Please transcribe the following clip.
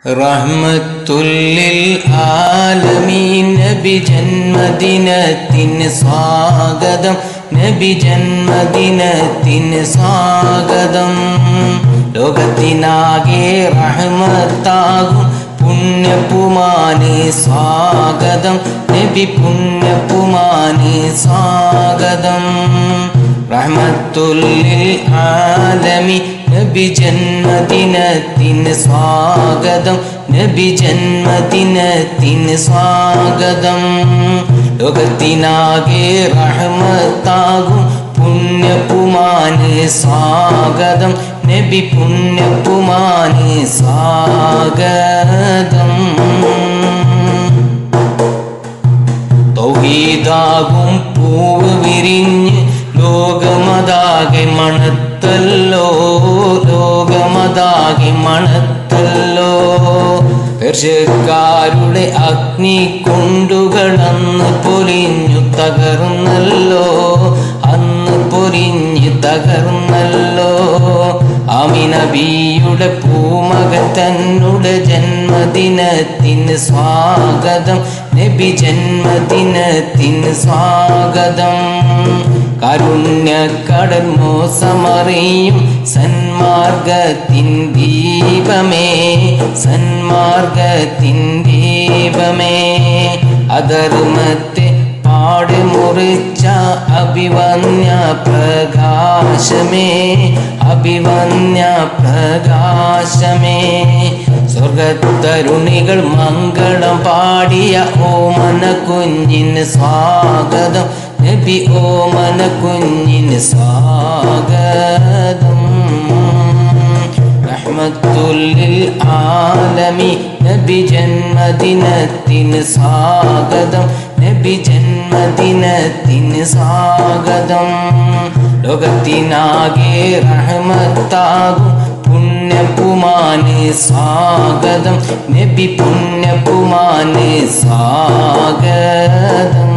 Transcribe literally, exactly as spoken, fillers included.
റഹ്മത്തുല്ലിൽ ആലമീൻ നബി ജന്മദിനത്തിന് സ്വാഗതം, നബി ജന്മദിനത്തിന് സ്വാഗതം. ലോകത്തിനാകെ റഹ്മത്താകും പുണ്യപുമാന് സ്വാഗതം, നബി പുണ്യപുമാന് സ്വാഗതം. റഹ്മത്തുല്ലിൽ ആലമീൻ നബി ജന്മദിനത്തിന് സ്വാഗതം, നബി ജന്മദിനത്തിന് സ്വാഗതം. ലോകത്തിനാകെ റഹ്മത്താകും പുണ്യപുമാന് സ്വാഗതം, നബി പുണ്യപുമാന് സ്വാഗതം. തൗഹീദാകും പൂവ് വിരിഞ്ഞ് ലോകമതാകെ മണത്തല്ലോ, ലോകമതാകെ മണത്തല്ലോ. പേർഷ്യക്കാരുടെ അഗ്നി കൊണ്ടുകളന്ന് പൊരിഞ്ഞു തകർന്നല്ലോ, അന്ന് പൊരിഞ്ഞു തകർന്നല്ലോ. ആമിന ബീയുടെ പൂമകൻ തന്നുടെ ജന്മദിനത്തിന് സ്വാഗതം, നബി ജന്മദിനത്തിന് സ്വാഗതം. കാരുണ്യക്കടൽ മോസമറിയും സന്മാർഗത്തിൻ ദീപമേ, സന്മാർഗത്തിൻ ദീപമേ. അധർമ്മത്തെ പാട് മുറിച്ച അഭിവന്യ പ്രകാശമേ, അഭിവന്യ പ്രകാശമേ. സ്വർഗത്തരുണികൾ മംഗളം പാടിയ ഓമന കുഞ്ഞിന് സ്വാഗതം, നബി ഓമന കുഞ്ഞിന് സ്വാഗതം. റഹ്മത്തുല്ലിൽ ആലമീൻ നബി ജന്മദിനത്തിന് സ്വാഗതം, നബി ജന്മദിനത്തിന് സ്വാഗതം. ലോകത്തിനാകെ റഹ്മത്താകും പുണ്യപുമാന് സ്വാഗതം, നബി പുണ്യപുമാന് സ്വാഗതം.